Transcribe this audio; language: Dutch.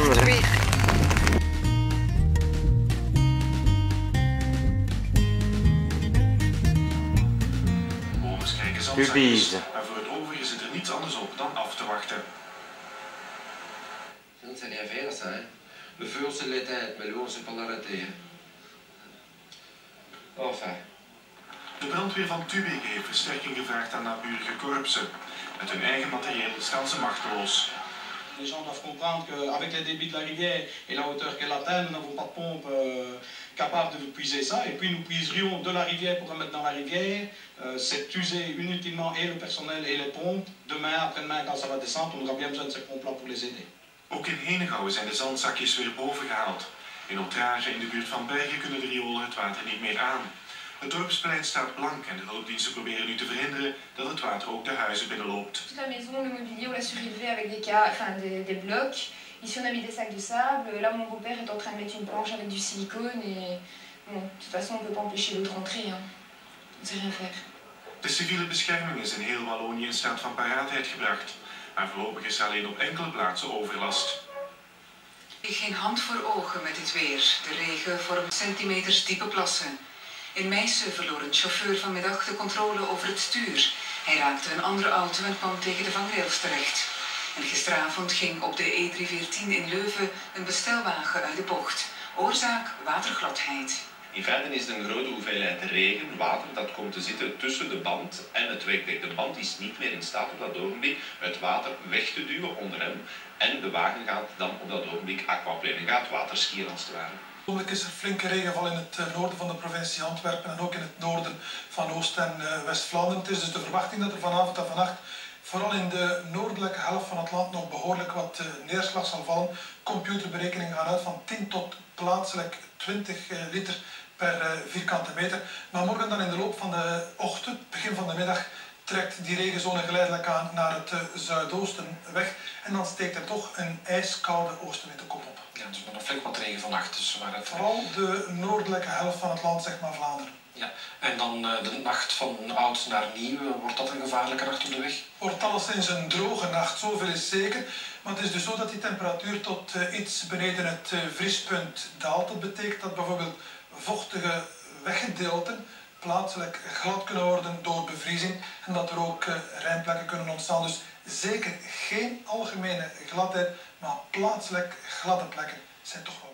Vlaanderen. Bewoners krijgen zandzakjes, maar voor het overige zit er niets anders op dan af te wachten. Ça ne rien faire ça, hein. Le feu on se l'éteint, mais l'eau on sait pas l'arrêter. Enfin. De brandweer van Tubeke heeft versterking gevraagd aan naburige korpsen. Met hun eigen materieel staan ze machteloos. Les gens doivent comprendre qu'avec les débits de la rivière et la hauteur qu'elle atteint, nous n'avons pas de pompe capable de puiser ça. Et puis nous puiserions de la rivière pour remettre dans la rivière. C'est user inutilement et le personnel et les pompes. Demain, après-demain, quand ça va descendre, on aura bien besoin de ces pompes-là pour les aider. Ook in Henegouwen zijn de zandzakjes weer boven gehaald. In Otrage in de buurt van Bergen kunnen de riolen het water niet meer aan. Het dorpsplein staat blank en de hulpdiensten proberen nu te verhinderen dat het water ook de huizen binnenloopt. Toute la maison, le mobilier, on l'a surélevé avec des blocs. Ici, on a mis des sacs de sable. Là, mon beau-père est en train de mettre une planche avec du silicone. Et bon, de toute façon, on ne peut pas empêcher l'eau de rentrer. Hein. On ne sait rien faire. De civiele bescherming is in heel Wallonië in staat van paraatheid gebracht. Maar voorlopig is er alleen op enkele plaatsen overlast. Geen hand voor ogen met dit weer. De regen vormt centimeters diepe plassen. In Meissen verloor een chauffeur vanmiddag de controle over het stuur. Hij raakte een andere auto en kwam tegen de vangrails terecht. En gisteravond ging op de E314 in Leuven een bestelwagen uit de bocht. Oorzaak watergladheid. In feite is het een grote hoeveelheid regen, water, dat komt te zitten tussen de band en het wegdek. De band is niet meer in staat op dat ogenblik het water weg te duwen onder hem. En de wagen gaat dan op dat ogenblik aquaplanen, gaat waterskiën als het ware. Mogelijk is er flinke regenval in het noorden van de provincie Antwerpen en ook in het noorden van Oost- en West-Vlaanderen. Het is dus de verwachting dat er vanavond en vannacht vooral in de noordelijke helft van het land nog behoorlijk wat neerslag zal vallen. Computerberekeningen gaan uit van 10 tot plaatselijk 20 liter per vierkante meter. Maar morgen dan in de loop van de ochtend, begin van de middag, trekt die regenzone geleidelijk aan naar het zuidoosten weg. En dan steekt er toch een ijskoude oostenwindekop op. Ja, dus met nog flink wat regen vannacht. Dus waar het... Vooral de noordelijke helft van het land, zeg maar Vlaanderen. Ja, en dan de nacht van oud naar nieuw, wordt dat een gevaarlijke nacht op de weg? Wordt alleszins een droge nacht, zoveel is zeker. Maar het is dus zo dat die temperatuur tot iets beneden het vriespunt daalt. Dat betekent dat bijvoorbeeld vochtige weggedeelten plaatselijk glad kunnen worden door bevriezing en dat er ook rijmplekken kunnen ontstaan. Dus zeker geen algemene gladheid, maar plaatselijk gladde plekken zijn toch wel